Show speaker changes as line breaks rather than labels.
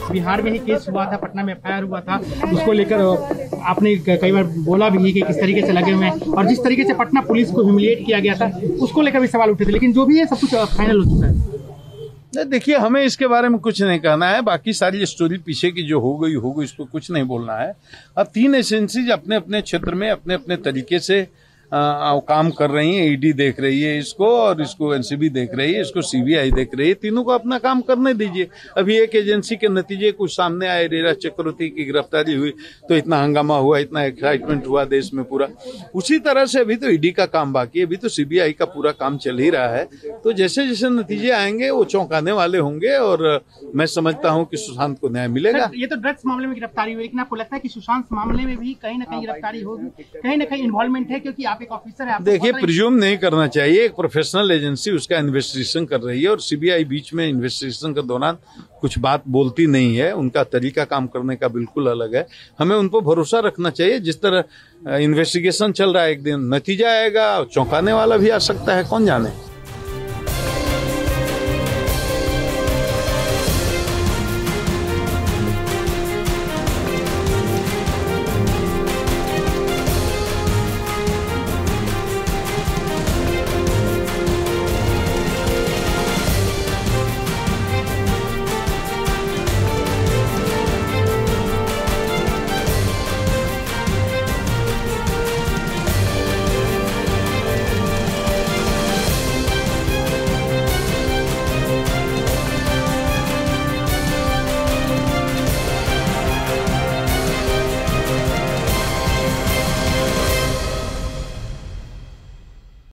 बिहार में ही केस हुआ था, पटना में एफआईआर हुआ था, उसको लेकर आपने कई बार बोला भी है कि किस तरीके से लगे हुए हैं और जिस तरीके से पटना पुलिस को ह्यूमिलिएट किया गया था उसको लेकर भी सवाल उठे थे, लेकिन जो भी है सब कुछ फाइनल हो चुका है।
देखिए, हमें इसके बारे में कुछ नहीं कहना है। बाकी सारी स्टोरी पीछे की जो हो गई इसको कुछ नहीं बोलना है। अब तीन एजेंसीज अपने अपने क्षेत्र में अपने अपने तरीके से काम कर रही है। ईडी देख रही है इसको और इसको एनसीबी देख रही है, इसको सीबीआई देख रही है। तीनों को अपना काम करने दीजिए। अभी एक एजेंसी के नतीजे कुछ सामने आए, रेरा चक्रवर्ती की गिरफ्तारी हुई तो इतना हंगामा हुआ, इतना एक्साइटमेंट हुआ देश में पूरा। उसी तरह से अभी तो ईडी का काम बाकी है, अभी तो सीबीआई का पूरा काम चल ही रहा है। तो जैसे जैसे नतीजे आएंगे वो चौंकाने वाले होंगे और मैं समझता हूँ कि सुशांत को न्याय मिलेगा।
ये तो ड्रग्स मामले में गिरफ्तारी हुई, लेकिन आपको लगता है कि सुशांत मामले में भी कहीं ना कहीं गिरफ्तारी होगी, कहीं ना कहीं इन्वॉल्वमेंट है, क्योंकि एक ऑफिसर है।
देखिए, प्रिज्यूम नहीं करना चाहिए। एक प्रोफेशनल एजेंसी उसका इन्वेस्टिगेशन कर रही है और सीबीआई बीच में इन्वेस्टिगेशन के दौरान कुछ बात बोलती नहीं है। उनका तरीका काम करने का बिल्कुल अलग है। हमें उन पर भरोसा रखना चाहिए। जिस तरह इन्वेस्टिगेशन चल रहा है, एक दिन नतीजा आएगा, चौंकाने वाला भी आ सकता है, कौन जाने।